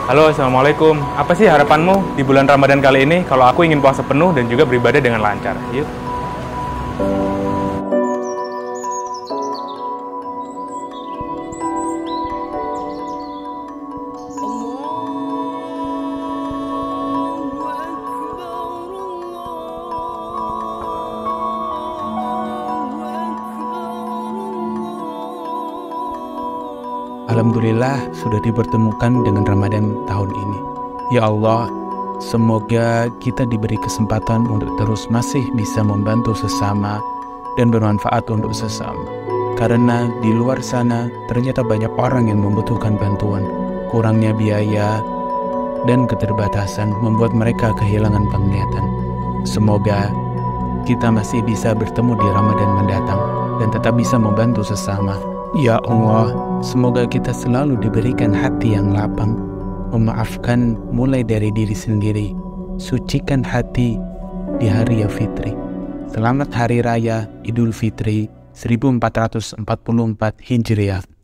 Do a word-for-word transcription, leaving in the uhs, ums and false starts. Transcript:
Halo, Assalamualaikum. Apa sih harapanmu di bulan Ramadan kali ini kalau aku ingin puasa penuh dan juga beribadah dengan lancar? Yuk. Alhamdulillah sudah dipertemukan dengan Ramadan tahun ini. Ya Allah, semoga kita diberi kesempatan untuk terus masih bisa membantu sesama dan bermanfaat untuk sesama. Karena di luar sana ternyata banyak orang yang membutuhkan bantuan. Kurangnya biaya dan keterbatasan membuat mereka kehilangan penglihatan. Semoga kita masih bisa bertemu di Ramadan mendatang dan tetap bisa membantu sesama. Ya Allah, semoga kita selalu diberikan hati yang lapang, memaafkan mulai dari diri sendiri, sucikan hati di hari Fitri. Selamat Hari Raya Idul Fitri seribu empat ratus empat puluh empat Hijriah.